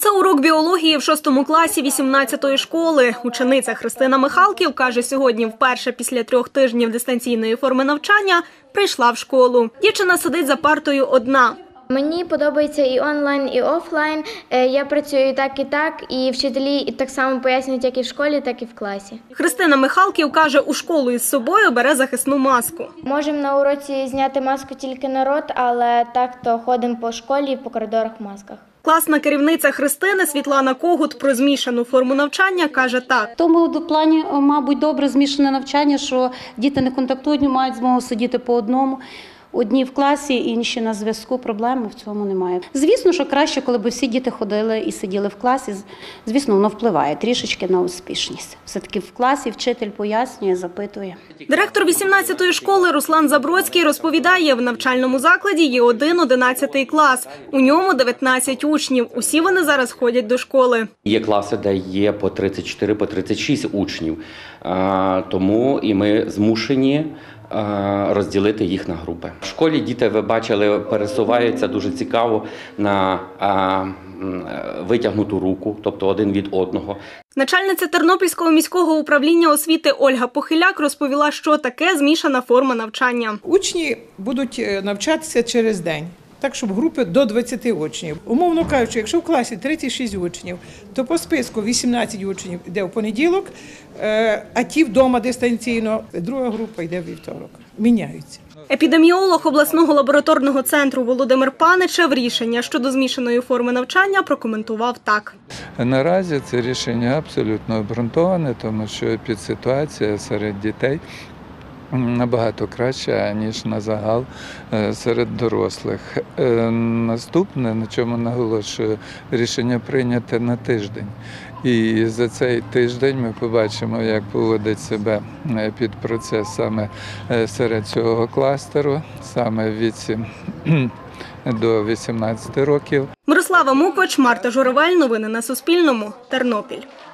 Це урок біології в 6 класі 18-ї школи. Учениця Христина Михалків каже, сьогодні вперше після 3 тижнів дистанційної форми навчання прийшла в школу. Дівчина сидить за партою одна. Мені подобається і онлайн, і офлайн. Я працюю і так, і вчителі так само пояснюють як і в школі, так і в класі. Христина Михалків каже, у школу із собою бере захисну маску. Можемо на уроці зняти маску тільки на рот, але так то ходимо по школі і по коридорах в масках. Класна керівниця Христини Світлана Когут про змішану форму навчання каже так. В тому плані, мабуть, добре змішане навчання, що діти не контактують, мають змогу сидіти по одному. Одні в класі, інші на зв'язку. Проблеми в цьому немає. Звісно, що краще, коли б всі діти ходили і сиділи в класі. Звісно, воно впливає трішечки на успішність. Все-таки в класі вчитель пояснює, запитує. Директор 18-ї школи Руслан Забродський розповідає, в навчальному закладі є один 11-й клас. У ньому 19 учнів. Усі вони зараз ходять до школи. Є класи, де є по 34, по 36 учнів. Тому і ми змушені розділити їх на групи. В школі діти, ви бачили, пересуваються дуже цікаво на витягнуту руку, тобто один від одного. Начальниця Тернопільського міського управління освіти Ольга Похиляк розповіла, що таке змішана форма навчання. Учні будуть навчатися через день. Так, щоб групи до 20 учнів. Умовно кажучи, якщо в класі 36 учнів, то по списку 18 учнів йде в понеділок, а ті вдома дистанційно, друга група йде в вівторок. Міняються. Епідеміолог обласного лабораторного центру Володимир Паничев рішення щодо змішаної форми навчання прокоментував так. Наразі це рішення абсолютно обґрунтоване, тому що епідситуація серед дітей набагато краще, ніж на загал серед дорослих. Наступне, на чому наголошую, рішення прийняте на тиждень. І за цей тиждень ми побачимо, як поводить себе підпроцес саме серед цього кластеру, саме в віці до 18 років. Мирослава Муквич, Марта Журавель. Новини на Суспільному. Тернопіль.